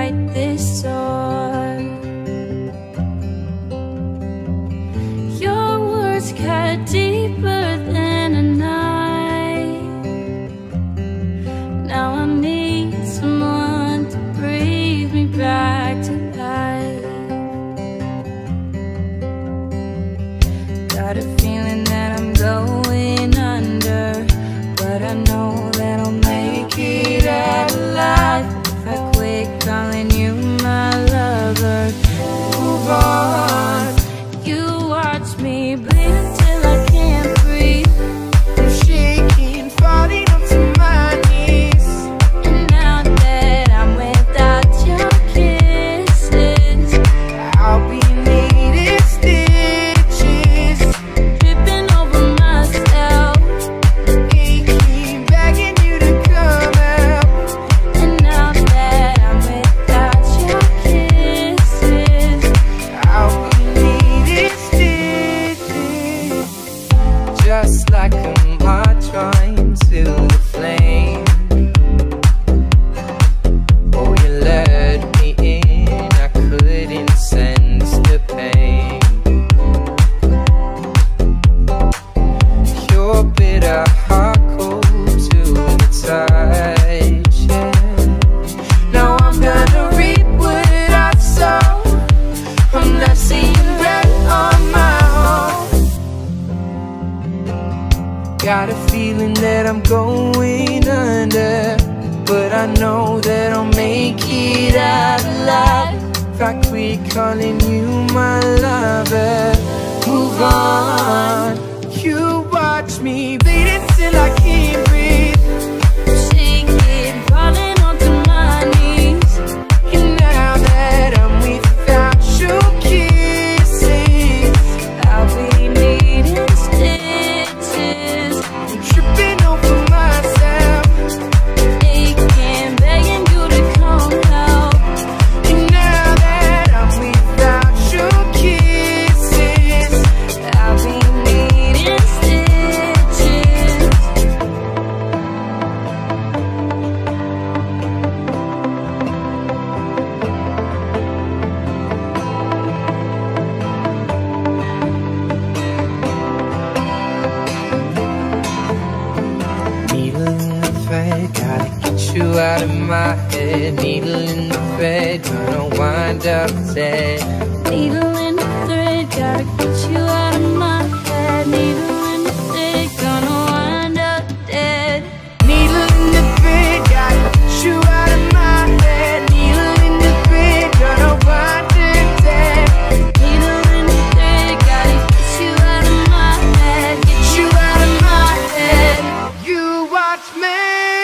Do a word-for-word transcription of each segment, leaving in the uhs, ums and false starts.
write this song. Your words cut deeper than a knife. Now I need someone to breathe me back to life. Got a feeling that I'm going under, but I know that I'll make it out alive if I quit calling you my lover. Move on. You watch me bleed until I can't breathe. I'm shaking, falling onto my knees. And now that I'm without your kisses, I'll be needing stitches, tripping over myself. aching, begging you to come out. And now that I'm without your kisses, I'll be needing stitches. Just like a moth trying to the flame. Oh, you let me in, I couldn't sense the pain. Your bitter heart cold to the touch, yeah. Now I'm gonna reap what I sow. I'm not seeing red on my own. Got a feeling that I'm going under, but I know that I'll make it out alive if I quit calling you my lover. Move on. You watch me bleed until I can't breathe. shaking, falling onto my knees. And now that I'm without your kisses, I'll be needing stitches, I'm tripping over myself. aching, begging you to come help. And now that I'm without your kisses, I'll be needing stitches. needle in the thread, gotta get you out of my head. Needle in the thread, gonna wind up dead. Needle in the thread, gotta get you out of my head. Needle in the thread, gonna wind up dead. Needle in the thread, gotta get you out of my head. Needle in the thread, gonna wind up dead. Needle in the thread, gotta get you out of my head. Get You out of my head. You watch me.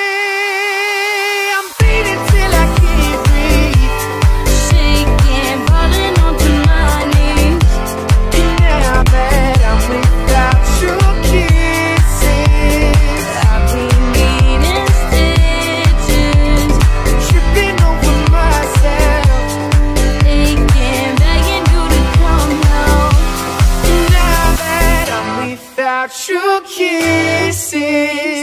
I'm bleeding till I can't breathe. shaking, falling onto my knees. And now that I'm without your kisses, I'll be needing stitches, tripping over myself. aching, begging you to come help. And now that I'm without your kisses,